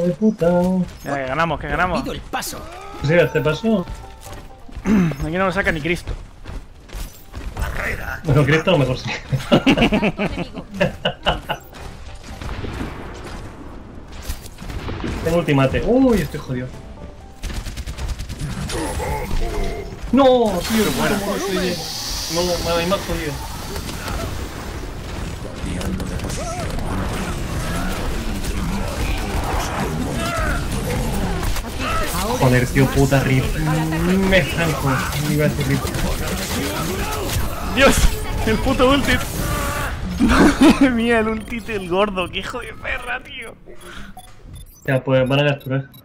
de puta. Ya, que ganamos, que ganamos. Pido el paso. Sí, este paso. Aquí no lo saca ni Cristo. Bueno, Cristo a lo mejor sí. Tengo ultimate. Uy, estoy jodido. No, tío, bueno. No, me más jodido. Joder, tío, puta rip. Me franco. Me iba a decir rip. Dios, el puto ulti. Madre mía, el ulti del gordo, que hijo de perra, tío. Ya, pues van a capturar.